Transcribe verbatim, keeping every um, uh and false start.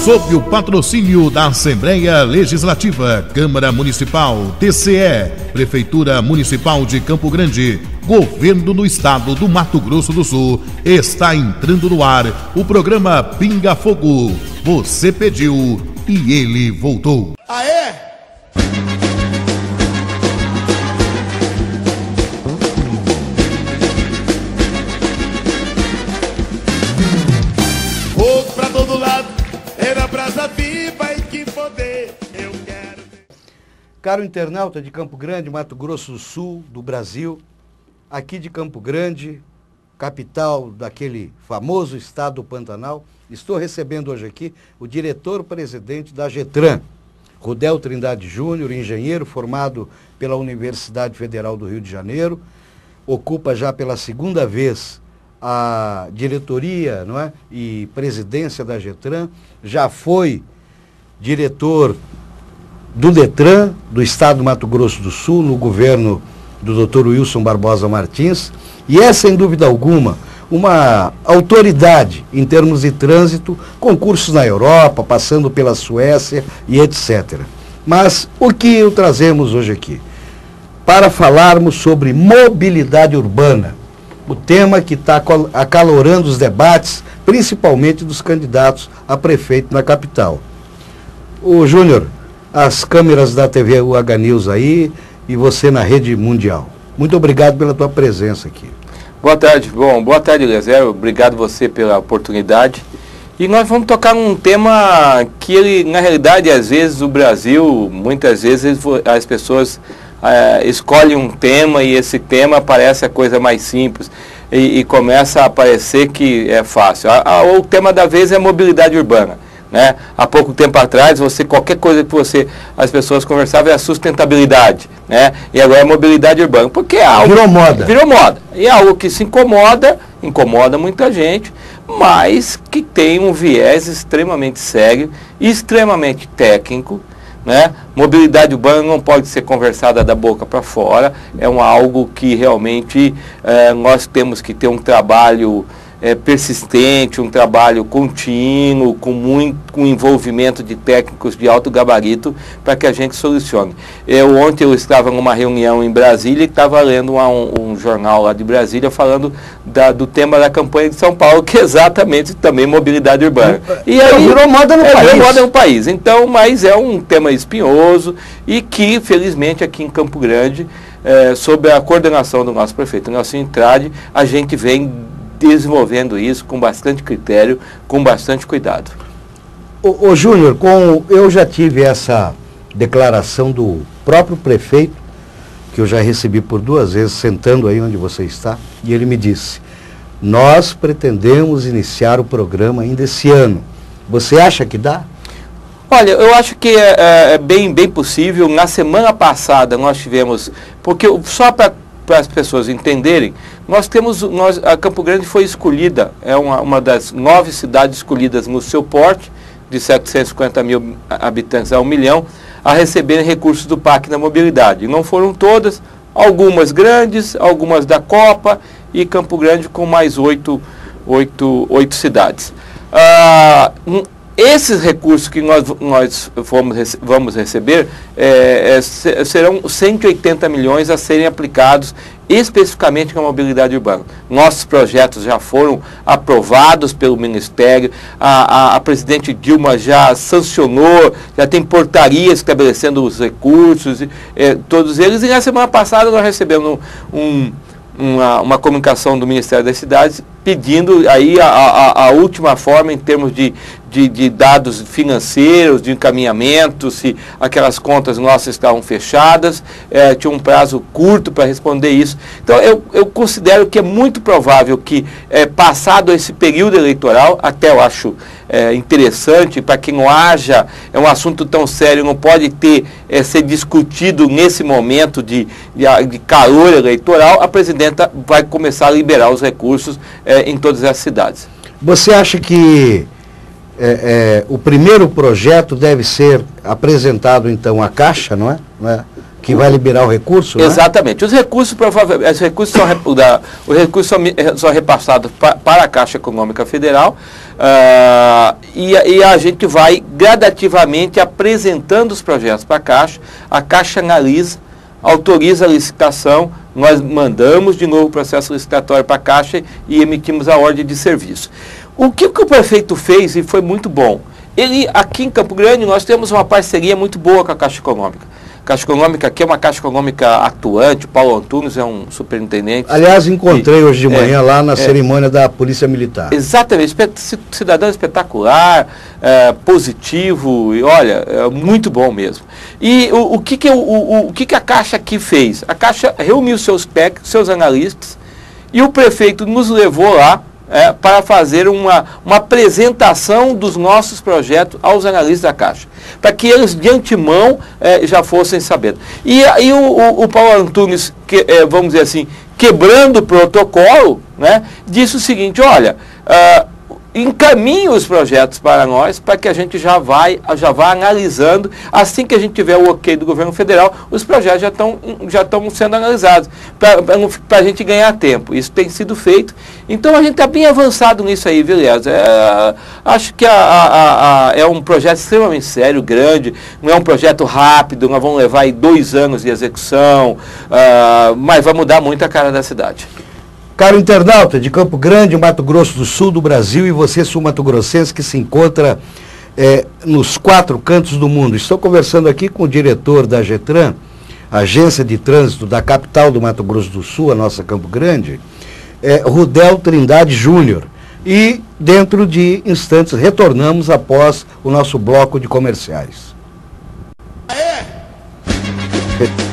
Sob o patrocínio da Assembleia Legislativa, Câmara Municipal, T C E, Prefeitura Municipal de Campo Grande, Governo do Estado do Mato Grosso do Sul, está entrando no ar o programa Pinga Fogo. Você pediu e ele voltou. Aê! Fogo pra todo lado, era brasa viva e que poder eu quero. Caro internauta de Campo Grande, Mato Grosso do Sul, do Brasil, aqui de Campo Grande, capital daquele famoso estado do Pantanal, estou recebendo hoje aqui o diretor-presidente da GETRAN, Rudel Trindade Júnior, engenheiro formado pela Universidade Federal do Rio de Janeiro, ocupa já pela segunda vez a diretoria, não é? E presidência da GETRAN, já foi diretor do DETRAN, do estado do Mato Grosso do Sul, no governo do doutor Wilson Barbosa Martins, e é, sem dúvida alguma, uma autoridade em termos de trânsito, com cursos na Europa, passando pela Suécia e etcétera. Mas o que o trazemos hoje aqui? Para falarmos sobre mobilidade urbana, o tema que está acalorando os debates, principalmente dos candidatos a prefeito na capital. Ô Júnior, as câmeras da T V U H News aí e você na rede mundial. Muito obrigado pela tua presença aqui. Boa tarde, bom, boa tarde, Eliezer, obrigado você pela oportunidade. E nós vamos tocar um tema que ele, na realidade, às vezes o Brasil, muitas vezes as pessoas é, escolhem um tema e esse tema parece a coisa mais simples e, e começa a parecer que é fácil. A, a, o tema da vez é mobilidade urbana. Né? Há pouco tempo atrás, você, qualquer coisa que você, as pessoas conversavam é a sustentabilidade, né? E agora é mobilidade urbana, porque é algo... Virou moda. Virou moda. E é algo que se incomoda, incomoda muita gente, mas que tem um viés extremamente sério, extremamente técnico, né? Mobilidade urbana não pode ser conversada da boca para fora, é um, algo que realmente é, nós temos que ter um trabalho... É, persistente, um trabalho contínuo, com muito com envolvimento de técnicos de alto gabarito para que a gente solucione. Eu, ontem eu estava numa reunião em Brasília e estava lendo uma, um, um jornal lá de Brasília falando da, do tema da campanha de São Paulo, que é exatamente também mobilidade urbana. E aí, virou moda no é, país. Virou moda no país. Então, mas é um tema espinhoso e que, felizmente, aqui em Campo Grande, é, sob a coordenação do nosso prefeito Nelson Entrade, a gente vem desenvolvendo isso com bastante critério, com bastante cuidado. Ô, ô Júnior, com, eu já tive essa declaração do próprio prefeito, que eu já recebi por duas vezes, sentando aí onde você está, e ele me disse, nós pretendemos iniciar o programa ainda esse ano. Você acha que dá? Olha, eu acho que é, é bem, bem possível. Na semana passada nós tivemos, porque só para para as pessoas entenderem, nós temos, nós, a Campo Grande foi escolhida, é uma, uma das nove cidades escolhidas no seu porte, de setecentos e cinquenta mil habitantes a um milhão, a receberem recursos do P A C na mobilidade. E não foram todas, algumas grandes, algumas da Copa, e Campo Grande com mais oito, oito, oito cidades. Ah, um, Esses recursos que nós, nós vamos, vamos receber é, é, serão cento e oitenta milhões a serem aplicados especificamente com a mobilidade urbana. Nossos projetos já foram aprovados pelo Ministério, a, a, a presidente Dilma já sancionou, já tem portaria estabelecendo os recursos, é, todos eles, e na semana passada nós recebemos um, uma, uma comunicação do Ministério das Cidades pedindo aí a, a, a última forma em termos de, de, de dados financeiros, de encaminhamento, se aquelas contas nossas estavam fechadas, é, tinha um prazo curto para responder isso. Então eu, eu considero que é muito provável que, é, passado esse período eleitoral, até eu acho é, interessante, para que não haja, é um assunto tão sério, não pode ter, é, ser discutido nesse momento de, de, de calor eleitoral, a presidenta vai começar a liberar os recursos é, em todas as cidades. Você acha que é, é, o primeiro projeto deve ser apresentado, então, à Caixa, não é? Não é? Que vai liberar o recurso, né? Exatamente. Os recursos, provavelmente, os recursos são, da, os recursos são, são repassados pa, para a Caixa Econômica Federal uh, e, e a gente vai gradativamente apresentando os projetos para a Caixa. A Caixa analisa, autoriza a licitação, nós mandamos de novo o processo licitatório para a Caixa e emitimos a ordem de serviço. O que, que o prefeito fez, e foi muito bom, ele, aqui em Campo Grande, nós temos uma parceria muito boa com a Caixa Econômica. Caixa Econômica aqui é uma Caixa Econômica atuante, o Paulo Antunes é um superintendente. Aliás, encontrei e, hoje de manhã é, lá na é, cerimônia da Polícia Militar. Exatamente, cidadão espetacular, é, positivo, e olha, é muito bom mesmo. E o, o, que, que, o, o, o que, que a Caixa aqui fez? A Caixa reuniu seus técnicos, seus analistas, e o prefeito nos levou lá, É, para fazer uma, uma apresentação dos nossos projetos aos analistas da Caixa, para que eles de antemão é, já fossem sabendo. E aí o, o, o Paulo Antunes, que, é, vamos dizer assim, quebrando o protocolo, né, disse o seguinte, olha, uh, encaminhe os projetos para nós, para que a gente já vai, já vá analisando, assim que a gente tiver o ok do governo federal, os projetos já estão já estão sendo analisados, para a gente ganhar tempo. Isso tem sido feito. Então a gente está bem avançado nisso aí, viu, Elias? É, acho que a, a, a, é um projeto extremamente sério, grande, não é um projeto rápido, nós vamos levar aí dois anos de execução, uh, mas vai mudar muito a cara da cidade. Caro internauta de Campo Grande, Mato Grosso do Sul do Brasil, e você sul-mato-grossense que se encontra é, nos quatro cantos do mundo. Estou conversando aqui com o diretor da Getran, Agência de Trânsito da capital do Mato Grosso do Sul, a nossa Campo Grande, é, Rudel Trindade Júnior. E dentro de instantes retornamos após o nosso bloco de comerciais. É.